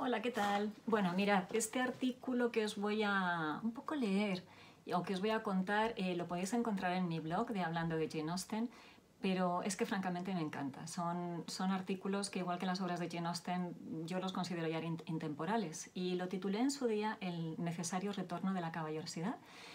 Hola, ¿qué tal? Bueno, mirad, este artículo que os voy a un poco leer o que os voy a contar lo podéis encontrar en mi blog de Hablando de Jane Austen, pero es que francamente me encanta. Son artículos que, igual que las obras de Jane Austen, yo los considero ya intemporales, y lo titulé en su día El necesario retorno de la caballerosidad.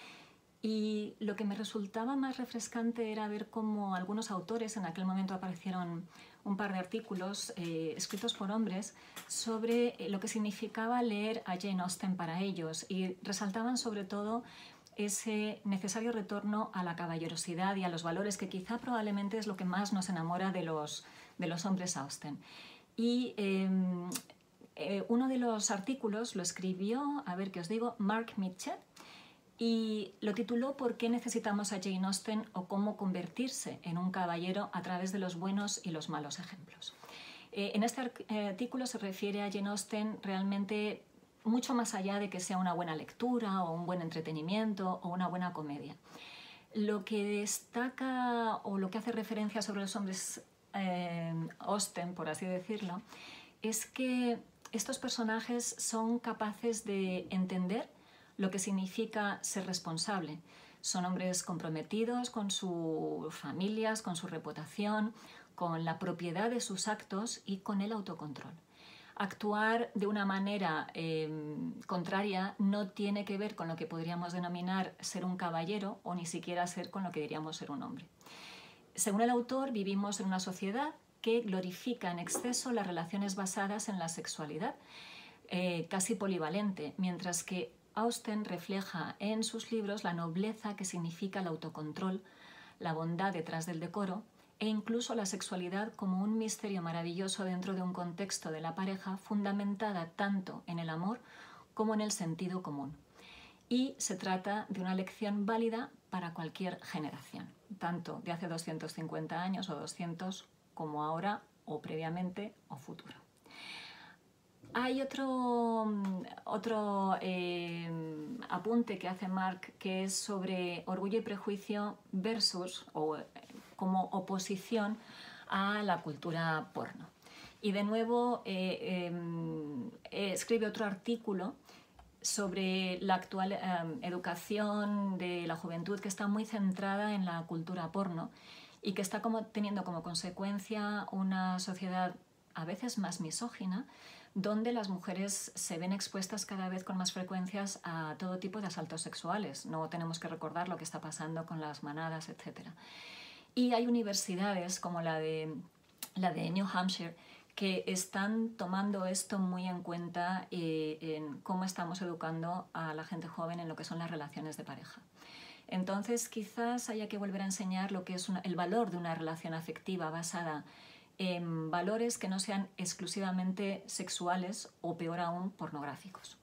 Y lo que me resultaba más refrescante era ver cómo algunos autores, en aquel momento aparecieron un par de artículos escritos por hombres sobre lo que significaba leer a Jane Austen para ellos, y resaltaban sobre todo ese necesario retorno a la caballerosidad y a los valores que quizá probablemente es lo que más nos enamora de los hombres Austen. Y uno de los artículos lo escribió, a ver qué os digo, Mark Mitchell, y lo tituló ¿Por qué necesitamos a Jane Austen o cómo convertirse en un caballero a través de los buenos y los malos ejemplos? En este artículo se refiere a Jane Austen realmente mucho más allá de que sea una buena lectura o un buen entretenimiento o una buena comedia. Lo que destaca o lo que hace referencia sobre los hombres Austen, por así decirlo, es que estos personajes son capaces de entender lo que significa ser responsable. Son hombres comprometidos con sus familias, con su reputación, con la propiedad de sus actos y con el autocontrol. Actuar de una manera contraria no tiene que ver con lo que podríamos denominar ser un caballero o ni siquiera ser con lo que diríamos ser un hombre. Según el autor, vivimos en una sociedad que glorifica en exceso las relaciones basadas en la sexualidad, casi polivalente, mientras que Austen refleja en sus libros la nobleza que significa el autocontrol, la bondad detrás del decoro e incluso la sexualidad como un misterio maravilloso dentro de un contexto de la pareja fundamentada tanto en el amor como en el sentido común. Y se trata de una lección válida para cualquier generación, tanto de hace 250 años o 200 como ahora o previamente o futuro. Hay otro apunte que hace Mark, que es sobre Orgullo y Prejuicio versus o como oposición a la cultura porno. Y de nuevo escribe otro artículo sobre la actual educación de la juventud, que está muy centrada en la cultura porno y que está teniendo como consecuencia una sociedad a veces más misógina, donde las mujeres se ven expuestas cada vez con más frecuencias a todo tipo de asaltos sexuales. No tenemos que recordar lo que está pasando con las manadas, etc. Y hay universidades como la de New Hampshire que están tomando esto muy en cuenta en cómo estamos educando a la gente joven en lo que son las relaciones de pareja. Entonces, quizás haya que volver a enseñar lo que es el valor de una relación afectiva basada en valores que no sean exclusivamente sexuales o, peor aún, pornográficos.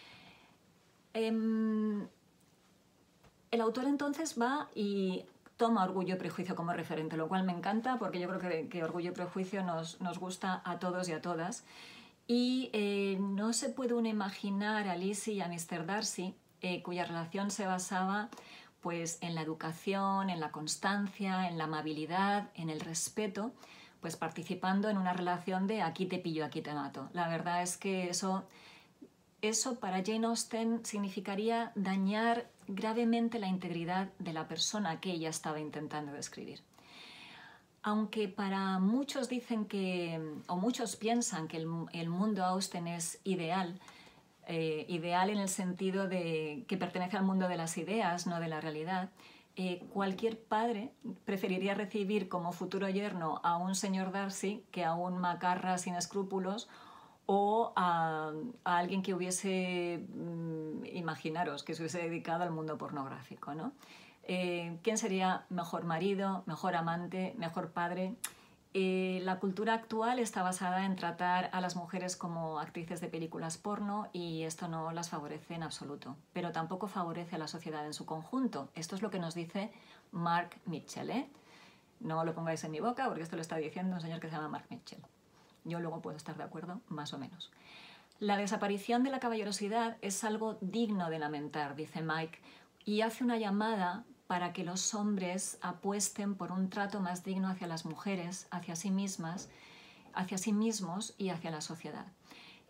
El autor entonces va y toma Orgullo y Prejuicio como referente, lo cual me encanta porque yo creo que Orgullo y Prejuicio nos gusta a todos y a todas. Y no se puede uno imaginar a Lizzie y a Mr. Darcy, cuya relación se basaba pues, en la educación, en la constancia, en la amabilidad, en el respeto, pues participando en una relación de aquí te pillo, aquí te mato. La verdad es que eso para Jane Austen significaría dañar gravemente la integridad de la persona que ella estaba intentando describir. Aunque para muchos dicen o muchos piensan que el mundo Austen es ideal, ideal en el sentido de que pertenece al mundo de las ideas, no de la realidad, cualquier padre preferiría recibir como futuro yerno a un señor Darcy que a un macarra sin escrúpulos o a alguien que hubiese, imaginaros, que se hubiese dedicado al mundo pornográfico, ¿no? ¿Quién sería mejor marido, mejor amante, mejor padre? La cultura actual está basada en tratar a las mujeres como actrices de películas porno, y esto no las favorece en absoluto, pero tampoco favorece a la sociedad en su conjunto. Esto es lo que nos dice Mark Mitchell, ¿eh? No lo pongáis en mi boca porque esto lo está diciendo un señor que se llama Mark Mitchell. Yo luego puedo estar de acuerdo, más o menos. La desaparición de la caballerosidad es algo digno de lamentar, dice Mike, y hace una llamada para que los hombres apuesten por un trato más digno hacia las mujeres, hacia sí mismas, hacia sí mismos y hacia la sociedad.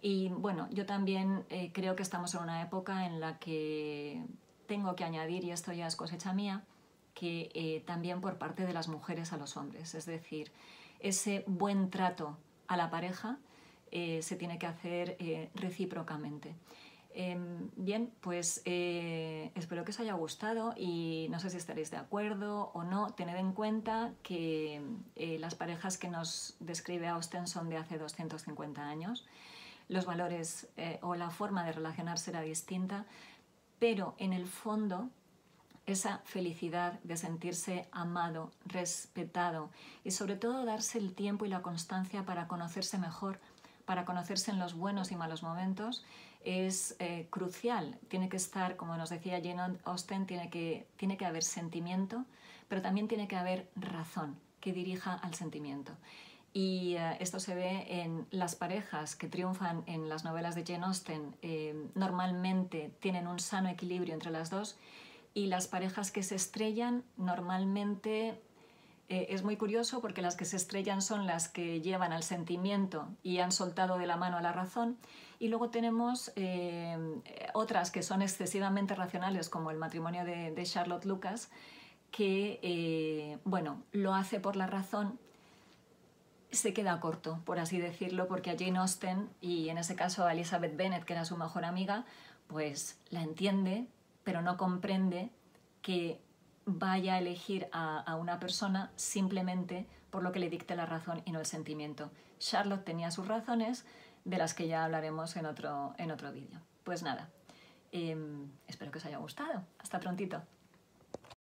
Y bueno, yo también creo que estamos en una época en la que tengo que añadir, y esto ya es cosecha mía, que también por parte de las mujeres a los hombres, es decir, ese buen trato a la pareja se tiene que hacer recíprocamente. Bien, pues espero que os haya gustado y no sé si estaréis de acuerdo o no. Tened en cuenta que las parejas que nos describe Austen son de hace 250 años. Los valores o la forma de relacionarse era distinta, pero en el fondo esa felicidad de sentirse amado, respetado y sobre todo darse el tiempo y la constancia para conocerse mejor, para conocerse en los buenos y malos momentos, es crucial. Tiene que estar, como nos decía Jane Austen, tiene que haber sentimiento, pero también tiene que haber razón que dirija al sentimiento. Y esto se ve en las parejas que triunfan en las novelas de Jane Austen. Normalmente tienen un sano equilibrio entre las dos, y las parejas que se estrellan normalmente es muy curioso porque las que se estrellan son las que llevan al sentimiento y han soltado de la mano a la razón, y luego tenemos otras que son excesivamente racionales, como el matrimonio de Charlotte Lucas, que bueno, lo hace por la razón, se queda corto, por así decirlo, porque a Jane Austen, y en ese caso a Elizabeth Bennet, que era su mejor amiga, pues la entiende, pero no comprende que vaya a elegir a una persona simplemente por lo que le dicte la razón y no el sentimiento. Charlotte tenía sus razones, de las que ya hablaremos en otro vídeo. Pues nada, espero que os haya gustado. Hasta prontito.